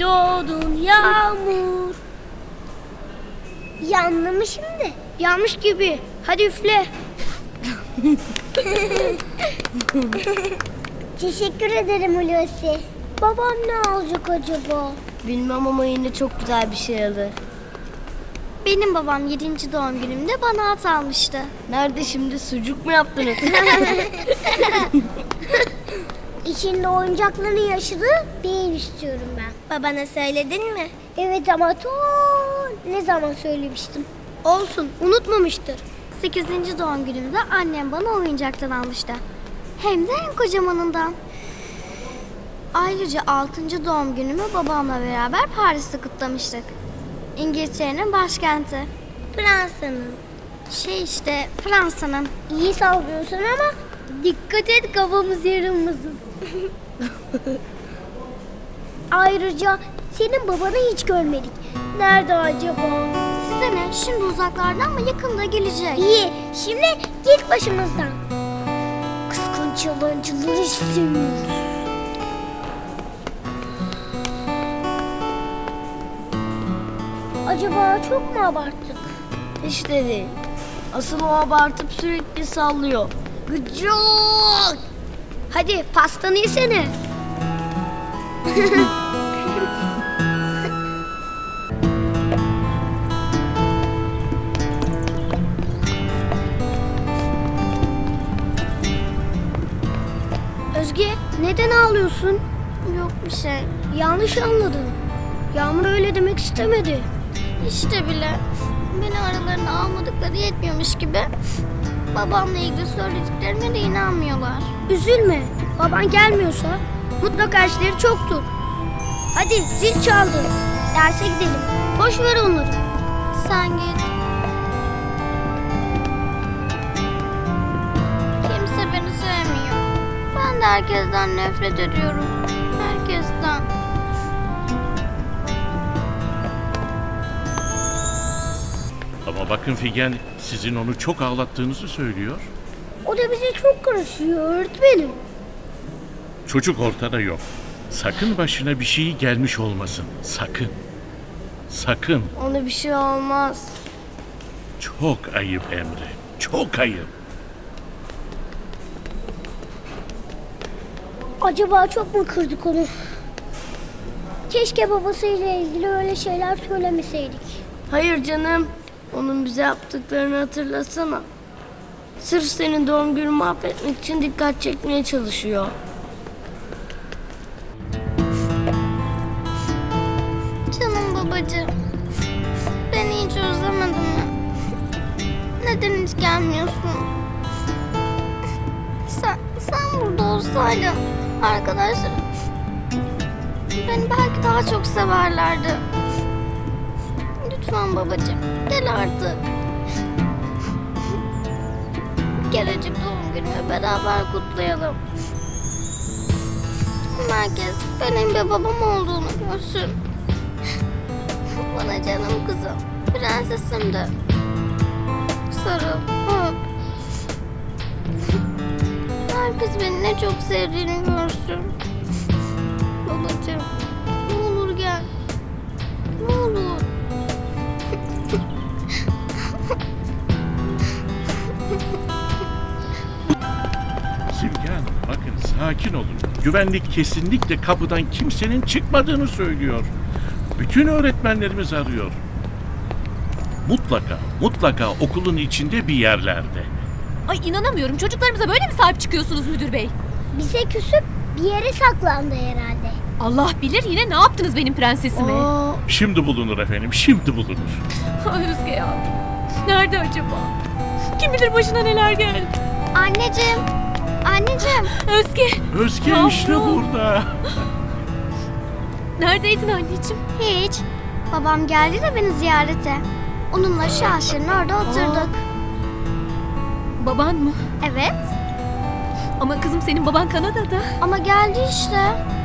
doğdun Yağmur. Yandı mı şimdi? Yanmış gibi. Hadi üfle. Teşekkür ederim Hulusi. Babam ne alacak acaba? Bilmem ama yine çok güzel bir şey alır. Benim babam 7. doğum günümde bana at almıştı. Nerede şimdi, sucuk mu yaptınız? İçinde oyuncakların yaşadığı bir ev istiyorum ben. Babana söyledin mi? Evet ama ne zaman söylemiştim? Olsun, unutmamıştır. 8. doğum günümde annem bana oyuncaktan almıştı. Hem de en kocamanından. Ayrıca 6. doğum günümü babamla beraber Paris'te kutlamıştık. İngiltere'nin başkenti. Fransa'nın. Fransa'nın. İyi sallıyorsun ama dikkat et, kafamız yarılmasın. Ayrıca senin babanı hiç görmedik. Nerede acaba? Size ne? Şimdi uzaklardan mı, yakında gelecek? İyi. Şimdi git başımızdan. Kıskanç yalancıları istemiyoruz. Acaba çok mu abarttık? Hiç de değil. Asıl o abartıp sürekli sallıyor. Gıcık! Hadi pastanı yesene. Özge, neden ağlıyorsun? Yok bir şey. Yanlış anladın. Yağmur öyle demek istemedi. İşte bile beni aralarına almadıkları yetmiyormuş gibi babamla ilgili söylediklerine de inanmıyorlar. Üzülme. Baban gelmiyorsa mutlaka işleri çoktur. Hadi zil çaldı. Derse gidelim. Boş ver onları. Sen git. Kimse beni sevmiyor. Ben de herkesten nefret ediyorum. Herkesten. Ama bakın Figen, sizin onu çok ağlattığınızı söylüyor. O da bize çok karışıyor öğretmenim. Çocuk ortada yok. Sakın başına bir şey gelmiş olmasın. Sakın. Sakın. Ona bir şey olmaz. Çok ayıp Emre. Çok ayıp. Acaba çok mu kırdık onu? Keşke babasıyla ilgili öyle şeyler söylemeseydik. Hayır canım. Onun bize yaptıklarını hatırlasana. Sırf senin doğum gününü mahvetmek için dikkat çekmeye çalışıyor. Canım babacığım. Beni hiç özlemedin mi? Neden hiç gelmiyorsun? Sen burada olsaydın arkadaşlarım beni belki daha çok severlerdi. Lütfen babacığım, gel artık. Gelecek doğum günümü beraber kutlayalım. Herkes benim bir babam olduğunu görsün. Bana canım kızım, prensesim de. Sarıl, öp. Herkes beni ne çok sevdiğini görsün. Babacığım, ne olur gel. Ne olur. Figen, bakın sakin olun. Güvenlik kesinlikle kapıdan kimsenin çıkmadığını söylüyor. Bütün öğretmenlerimiz arıyor. Mutlaka okulun içinde bir yerlerde. Ay inanamıyorum. Çocuklarımıza böyle mi sahip çıkıyorsunuz müdür bey? Bize küsüp bir yere saklandı herhalde. Allah bilir yine ne yaptınız benim prensesime? Şimdi bulunur efendim, şimdi bulunur. Ay Özge ya. Nerede acaba? Kim bilir başına neler geldi. Anneciğim. Özge. Özge Yavrum. işte burada. Neredeydin anneciğim? Hiç. Babam geldi de beni ziyarete. Onunla şu ağaçların orada oturduk. Baban mı? Evet. Ama kızım senin baban Kanada'da. Ama geldi işte.